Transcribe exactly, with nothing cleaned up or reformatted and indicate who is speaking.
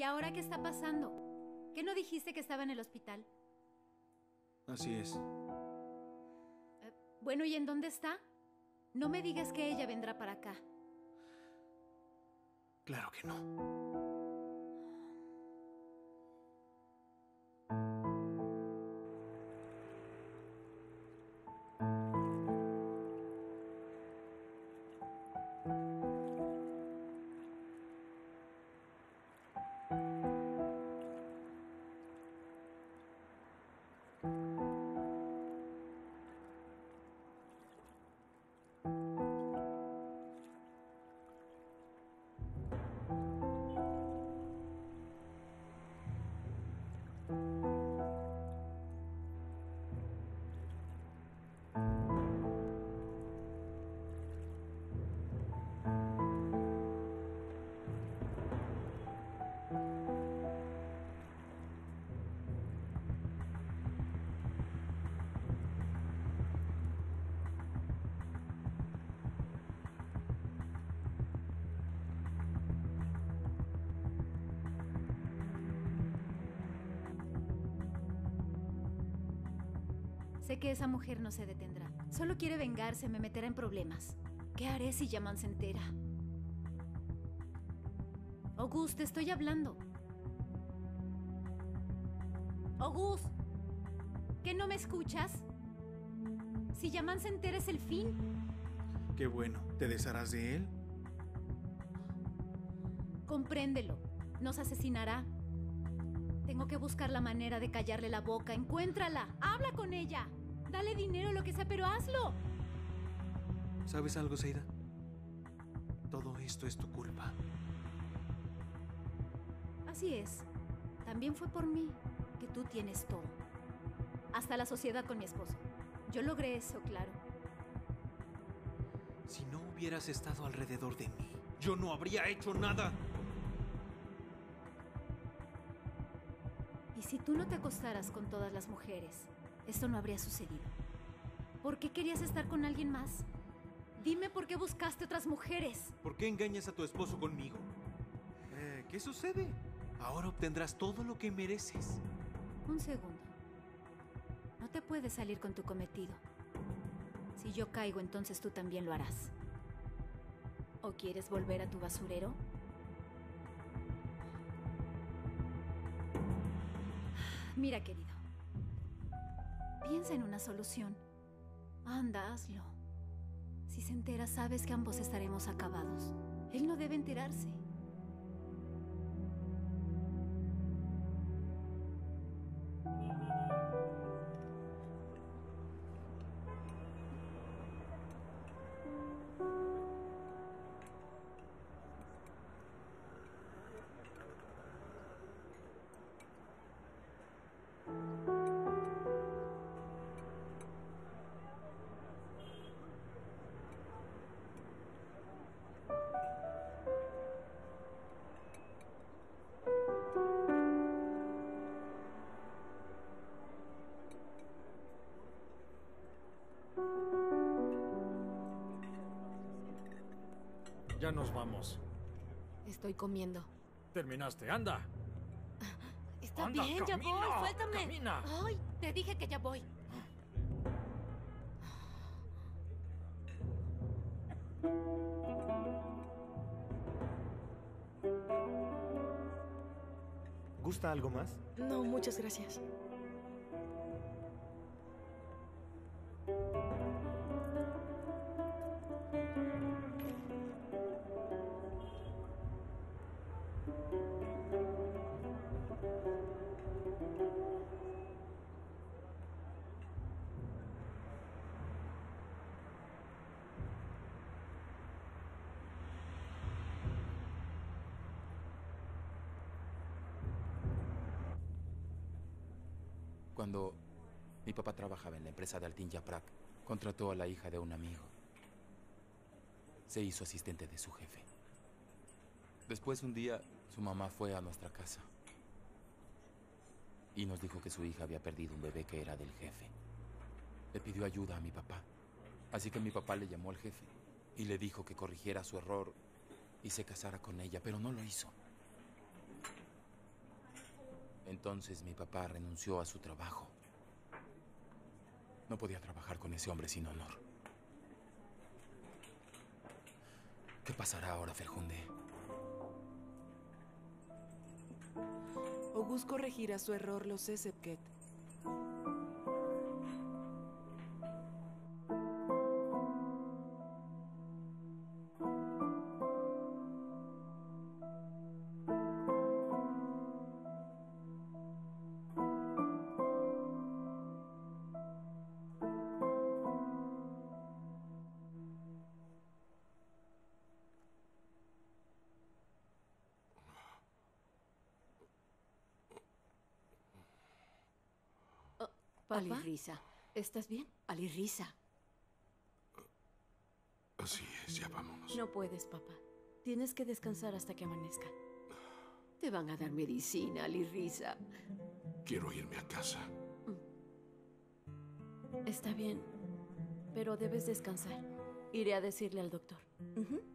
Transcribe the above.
Speaker 1: ahora qué está pasando? ¿Qué no dijiste que estaba en el hospital?
Speaker 2: Así es.
Speaker 1: Eh, bueno, ¿y en dónde está? No me digas que ella vendrá para acá.
Speaker 2: Claro que no.
Speaker 1: Sé que esa mujer no se detendrá. Solo quiere vengarse, me meterá en problemas. ¿Qué haré si Yaman se entera? August, te estoy hablando. August, ¿qué no me escuchas? Si Yaman se entera es el fin.
Speaker 2: Qué bueno. ¿Te desharás de él?
Speaker 1: Compréndelo. Nos asesinará. Tengo que buscar la manera de callarle la boca. Encuéntrala. Habla con ella. Dale dinero, lo que sea, pero hazlo.
Speaker 2: ¿Sabes algo, Seida? Todo esto es tu culpa.
Speaker 1: Así es. También fue por mí que tú tienes todo. Hasta la sociedad con mi esposo. Yo logré eso, claro.
Speaker 2: Si no hubieras estado alrededor de mí, yo no habría hecho nada.
Speaker 1: Y si tú no te acostaras con todas las mujeres, esto no habría sucedido. ¿Por qué querías estar con alguien más? Dime por qué buscaste otras mujeres.
Speaker 2: ¿Por qué engañas a tu esposo conmigo? Eh, ¿Qué sucede? Ahora obtendrás todo lo que mereces.
Speaker 1: Un segundo. No te puedes salir con tu cometido. Si yo caigo, entonces tú también lo harás. ¿O quieres volver a tu basurero? Mira, querido. Piensa en una solución. Anda, hazlo. Si se entera, sabes que ambos estaremos acabados. Él no debe enterarse.
Speaker 3: Ya nos vamos.
Speaker 4: Estoy comiendo.
Speaker 3: Terminaste, anda.
Speaker 4: Está
Speaker 3: Anda,
Speaker 4: bien,
Speaker 3: camina,
Speaker 4: ya voy, suéltame.
Speaker 3: camina.
Speaker 4: Ay, te dije que ya voy.
Speaker 5: ¿Gusta algo más?
Speaker 4: No, muchas gracias.
Speaker 6: Cuando mi papá trabajaba en la empresa de Altin Yaprak, contrató a la hija de un amigo. Se hizo asistente de su jefe. Después, un día, su mamá fue a nuestra casa y nos dijo que su hija había perdido un bebé que era del jefe. Le pidió ayuda a mi papá. Así que mi papá le llamó al jefe y le dijo que corrigiera su error y se casara con ella, pero no lo hizo. Entonces mi papá renunció a su trabajo. No podía trabajar con ese hombre sin honor. ¿Qué pasará ahora, Ferjunde?
Speaker 7: Ogus corregirá su error, lo sé, Sepket.
Speaker 4: ¿Papá?
Speaker 8: Alirisa,
Speaker 4: ¿Estás bien?
Speaker 8: Alirisa.
Speaker 9: Así es, ya vámonos.
Speaker 4: No puedes, papá. Tienes que descansar hasta que amanezca.
Speaker 8: Te van a dar medicina, Alirisa.
Speaker 9: Quiero irme a casa.
Speaker 4: Está bien, pero debes descansar. Iré a decirle al doctor.
Speaker 8: Ujú.